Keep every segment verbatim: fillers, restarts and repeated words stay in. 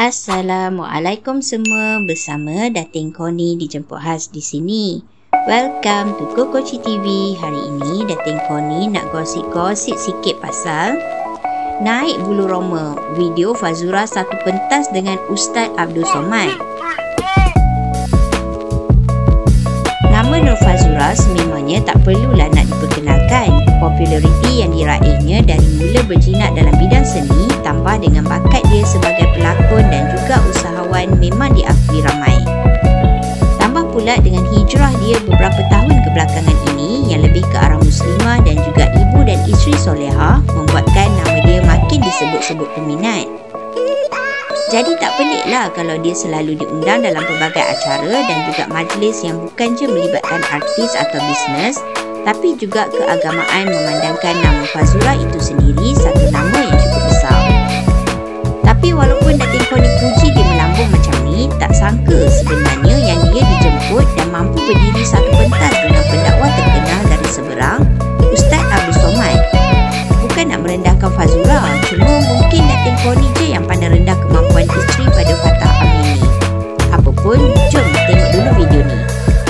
Assalamualaikum semua, bersama Datin Connie dijemput khas di sini. Welcome to Kokoci T V. Hari ini Datin Connie nak gosip-gosip sikit pasal naik bulu roma video Fazura satu pentas dengan Ustaz Abdul Somad. Nama Nur Fazura sememangnya tak perlulah nak diperkenalkan. Populariti yang diraihnya dari mula berjinak dalam bidang seni tambah dengan bakat dia sebagai pelakon dan juga usahawan memang diakui ramai. Tambah pula dengan hijrah dia beberapa tahun kebelakangan ini yang lebih ke arah muslimah dan juga ibu dan isteri solehah membuatkan nama dia makin disebut-sebut peminat. Jadi tak peliklah kalau dia selalu diundang dalam pelbagai acara dan juga majlis yang bukan je melibatkan artis atau bisnes, tapi juga keagamaan, memandangkan nama Fazura itu sendiri satu nama yang cukup besar. Tapi walaupun Datin Connie puji dia melambung macam ni, tak sangka sebenarnya yang dia dijemput dan mampu berdiri satu pentas dengan pendakwah terkenal dari seberang, Ustaz Abdul Somad. Bukan nak merendahkan Fazura, cuma mungkin Datin Connie je yang pandang rendah kemampuan isteri pada Fatah Amini. Apapun, jom tengok dulu video ni.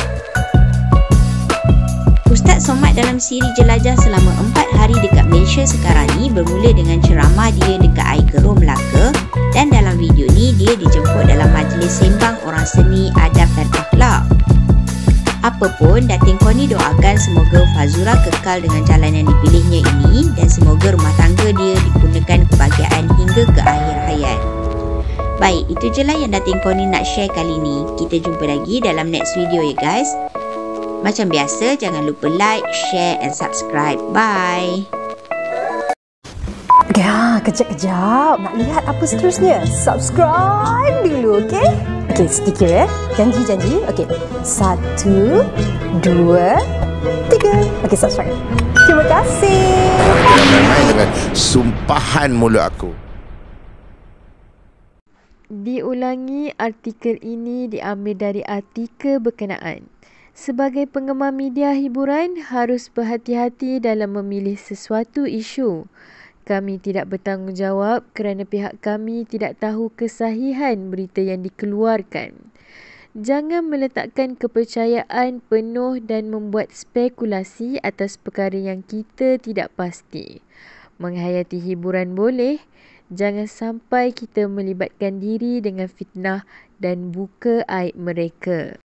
Ustaz Somad dalam siri jelajah selama empat hari dekat Malaysia sekarang ni bermula dengan ceramah dia dekat Air Keruh, Melaka, dan dalam video ni dia dijemput dalam majlis sembang orang seni, adab dan akhlak. Apapun, Datin Connie doakan semoga Fazura kekal dengan jalan yang dipilihnya ini dan semoga rumah tangga dia dikurniakan kebahagiaan hingga ke akhir hayat. Baik, itu je lah yang Datin Connie nak share kali ni. Kita jumpa lagi dalam next video ya guys. Macam biasa, jangan lupa like, share and subscribe. Bye! Ya, kejap-kejap. Nak lihat apa seterusnya? Subscribe dulu, okey? Okey, sedikit ya. Janji-janji. Okey. Satu, dua, tiga. Okey, subscribe. Terima kasih. Jangan main-main dengan sumpahan mulut aku. Diulangi, artikel ini diambil dari artikel berkenaan. Sebagai penggemar media hiburan, harus berhati-hati dalam memilih sesuatu isu. Kami tidak bertanggungjawab kerana pihak kami tidak tahu kesahihan berita yang dikeluarkan. Jangan meletakkan kepercayaan penuh dan membuat spekulasi atas perkara yang kita tidak pasti. Menghayati hiburan boleh, jangan sampai kita melibatkan diri dengan fitnah dan buka aib mereka.